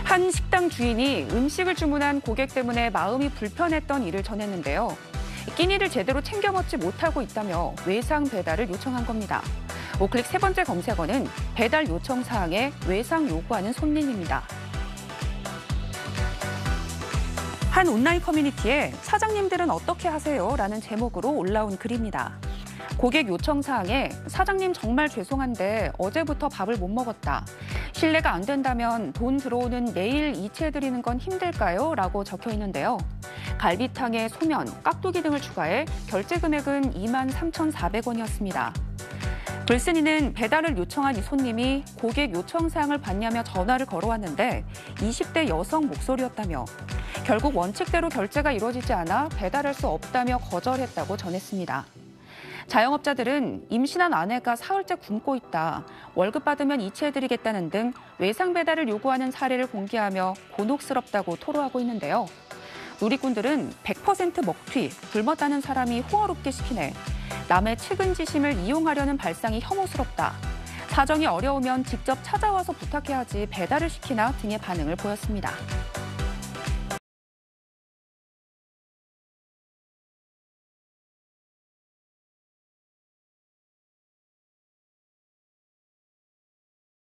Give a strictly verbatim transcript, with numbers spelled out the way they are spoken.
한 식당 주인이 음식을 주문한 고객 때문에 마음이 불편했던 일을 전했는데요. 끼니를 제대로 챙겨 먹지 못하고 있다며 외상 배달을 요청한 겁니다. 오클릭 세 번째 검색어는 배달 요청 사항에 외상 요구하는 손님입니다. 한 온라인 커뮤니티에 사장님들은 어떻게 하세요? 라는 제목으로 올라온 글입니다. 고객 요청 사항에 사장님 정말 죄송한데 어제부터 밥을 못 먹었다. 실례가 안 된다면 돈 들어오는 내일 이체해드리는 건 힘들까요? 라고 적혀 있는데요. 갈비탕에 소면, 깍두기 등을 추가해 결제 금액은 이만 삼천사백 원이었습니다. 글쓴이는 배달을 요청한 이 손님이 고객 요청 사항을 받냐며 전화를 걸어왔는데 이십 대 여성 목소리였다며 결국 원칙대로 결제가 이루어지지 않아 배달할 수 없다며 거절했다고 전했습니다. 자영업자들은 임신한 아내가 사흘째 굶고 있다, 월급 받으면 이체해드리겠다는 등 외상 배달을 요구하는 사례를 공개하며 곤혹스럽다고 토로하고 있는데요. 누리꾼들은 백 퍼센트 먹튀, 굶었다는 사람이 호화롭게 시키네, 남의 측은지심을 이용하려는 발상이 혐오스럽다, 사정이 어려우면 직접 찾아와서 부탁해야지 배달을 시키나 등의 반응을 보였습니다.